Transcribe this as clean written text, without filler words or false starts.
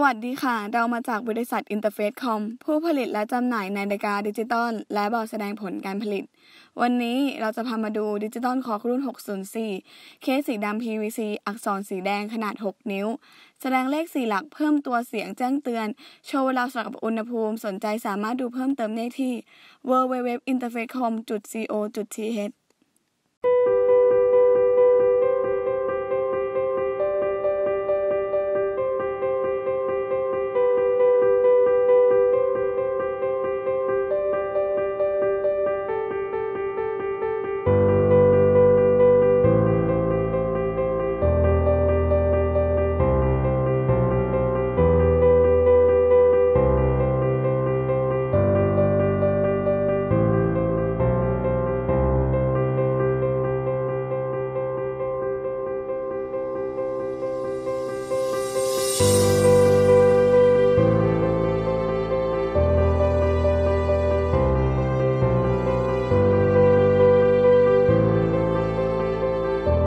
วัสดีค่ะ เรามาจากบริษัทอินเตอร์เฟซคอมผู้ผลิตและจำหน่ายนาฬิกาดิจิตอลและบอร์ดแสดงผลการผลิต วันนี้เราจะพามาดูดิจิตอลคล็อกรุ่น 604 เคสสีดำ PVC อักษรสีแดงขนาด 6 นิ้ว แสดงเลข 4 หลักเพิ่มตัวเสียงแจ้งเตือน โชว์เวลาสำหรับอุณหภูมิ สนใจสามารถดูเพิ่มเติมได้ที่ www.interfacecom.co.th